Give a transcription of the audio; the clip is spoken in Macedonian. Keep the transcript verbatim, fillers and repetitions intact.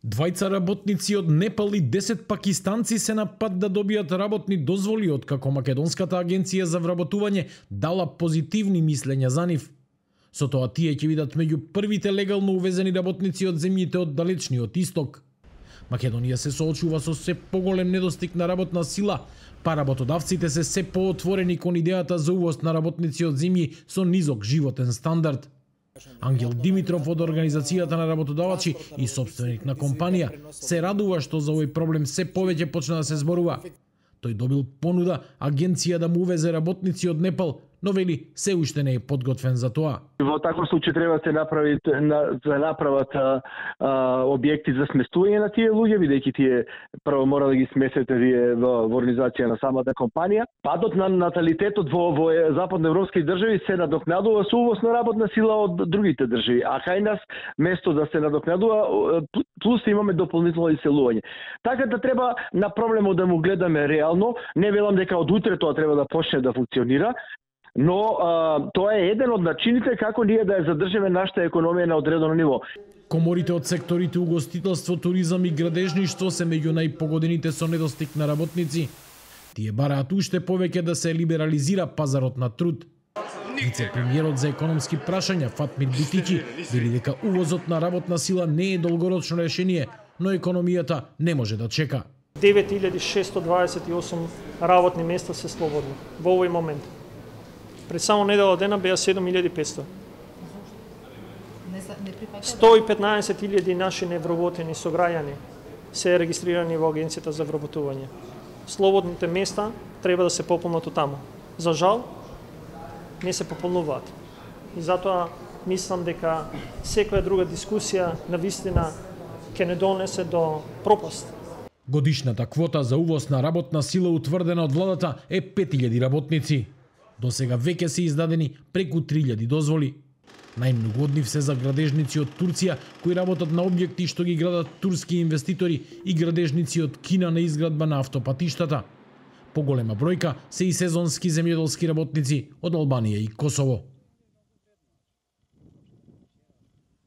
Двајца работници од Непал и десет пакистанци се на пат да добијат работни дозволи откако Македонската агенција за вработување дала позитивни мислења за нив. Со тоа тие ќе бидат меѓу првите легално увезени работници од земјите од далечниот исток. Македонија се соочува со се поголем недостиг на работна сила, па работодавците се се поотворени кон идејата за увоз на работници од земји со низок животен стандард. Ангел Димитров од Организацијата на работодавачи и собственик на компанија се радува што за овој проблем се повеќе почна да се зборува. Тој добил понуда агенција да му увезе работници од Непал, но вели се уште не е подготвен за тоа. Во таков случај треба се направи на, за направат а, а, објекти за сместување на тие луѓе, бидејќи тие прво мора да ги сместите вие во, во организација на самата компанија. Падот на наталитетот во, во западноевропски држави се надокнадува со увоз на работна сила од другите држави, а кај нас место да се надокнадува плюс имаме дополнително иселување. Така да треба на проблемот да му гледаме реално, не велам дека од утре тоа треба да почне да функционира, но а, тоа е еден од начините како ние да ја задржиме нашата економија на одредено ниво. Коморите од секторите угостителство, туризам и градежништво се меѓу најпогодените со недостиг на работници. Тие бараат уште повеќе да се либерализира пазарот на труд. Вице-премиерот за економски прашања Фатмир Битичи вели дека увозот на работна сила не е долгорочно решение, но економијата не може да чека. девет илјади шестоста дваесет и осум работни места се слободни во овој момент. Пред само недела дена беа седум илјади и петстотини. сто и петнаесет илјади наши невработени сограѓани се регистрирани во Агенцијата за вработување. Слободните места треба да се пополнат таму. За жал, не се пополнуваат. И затоа мислам дека секоја друга дискусија навистина ќе не донесе до пропаст. Годишната квота за увоз на работна сила утврдена од владата е пет илјади работници. До сега веќе се издадени преку три илјади дозволи. Најмногу од нив се за градежници од Турција кои работат на објекти што ги градат турски инвеститори и градежници од Кина на изградба на автопатиштата. Поголема бројка се и сезонски земјоделски работници од Албанија и Косово.